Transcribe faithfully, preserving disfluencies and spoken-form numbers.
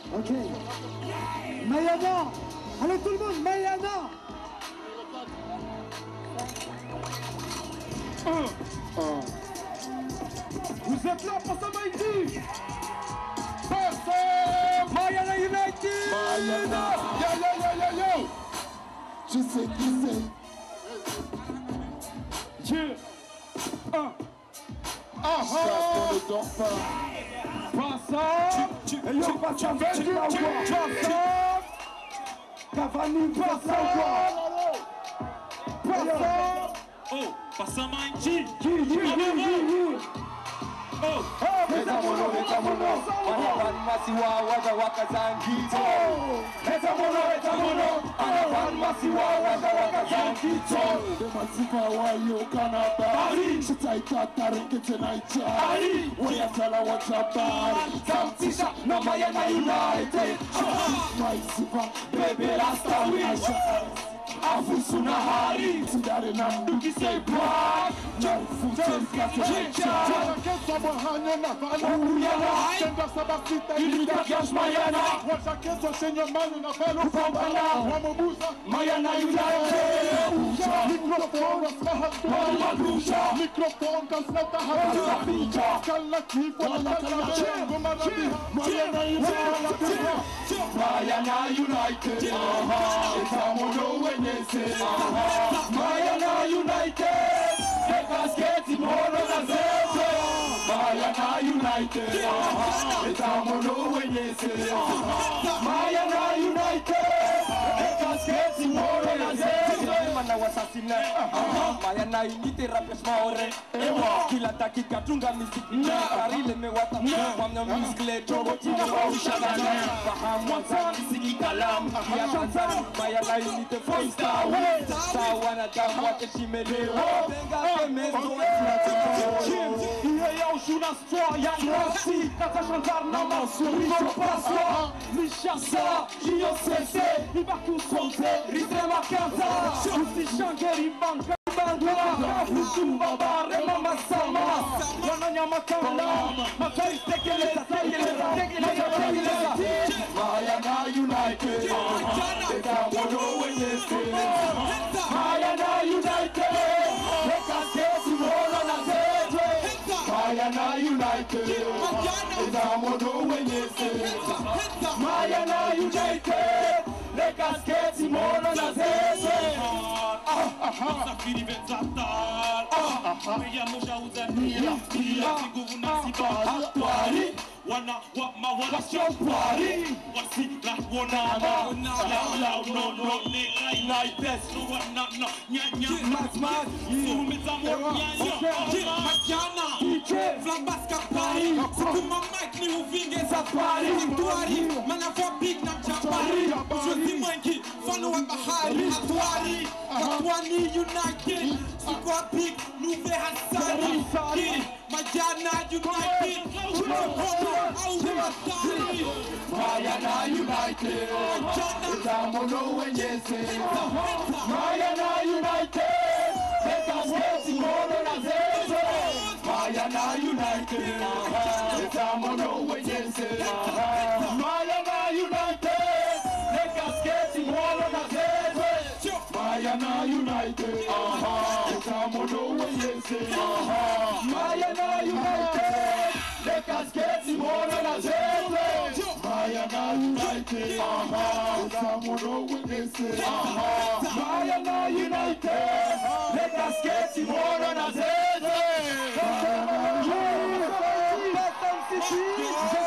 Ok. Mayana. Allez tout le monde, Mayana. Un. Un. Vous êtes là pour ça, Maïti. Personne. Mayana United. Mayana. Yo, yo, yo, yo, yo. Je sais qui c'est. Dieu. Un. Ah ah. Ne dort pas. Passant. Et yo, passant. Passant. Cavani, passant. Passant. Oh, passant Maïti. Qui, qui, qui, qui, Oh, Leta mono, leta mono, anapan masiwa waga waka zangito. Leta mono, leta mono, anapan masiwa waga waka zangito. Demasifa wayo kanaba, shitaita tarinke tenaicha. Weyatala wachabari, Samtisha na Mayana United. Maisifa, Bebe Rasta wisha. Afusu na hari, Tidare na Duki say black. Narfute Chicha. Mayana, Mayana, Mayana United. Microphone kaslata habija. Kalakif wala Mayana United. Itamono wenyese. Mayana United. Ekasket mono na zete. Mayana United. Itamono wenyese. Mayana United. Ekasket mono na zete. Mana wasasina. Mayana United rapes maore. Kila dakika tunga muziki. Karile mewata. Wamna muskle tobo tina wa ushagana. Fahamu muziki kalam. Ya Tanzania Mayana United five star. Sawana damu wake shimelewa. Benga kemezo. Iye ya ushuna stoa ya nasi. Kata chantar na masuri. Kopaswa. Mishasa. Iyo sese. Ibaki usonte. Ritema kaza. Usi shangeri banka. Usumba bare mama sama. Wananya makala. Makari tekeleza. Tekeleza. Tekeleza. Mayana United. Itamono wenyese. Mayana United. Ekasket mono na zete. Mayana United. Itamono wenyese. Mayana United. Ekasket mono na zete. Safiri Venzatal. Meya moja uzania. Pia nguvu na siba hatari. Wana wa mawala shopari. Wasi la wonana. Lao lao no no nigga United. No wana no nya nya. Mas mas. Sumita mo nya nya. Majana. Flambas kapari. Sikuma Mike ni uvinge safari. Atuari. Mana for big na chapari. Josi mwengi. Fano wa bahari. Atuari. Katwani United. Sikwa big. Nuve Hassani. Majana United. Mayana United. Itamono wenyese. Mayana United. Ekasket mono na zete. Mayana United. Itamono wenyese. Mayana United. Ekasket mono na zete. Mayana United. Itamono wenyese. Mayana United. Ekasket mono na zete. Mayana United. Itamono wenyese. Mayana United. Ekasket mono na zete. Mayana United.